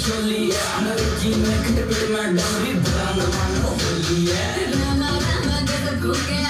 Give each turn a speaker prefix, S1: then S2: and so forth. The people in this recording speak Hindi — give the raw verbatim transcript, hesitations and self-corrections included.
S1: चोली है अनरजी में खटपट में डमरी भरा न मानो होली है रामा रामा जब भूखे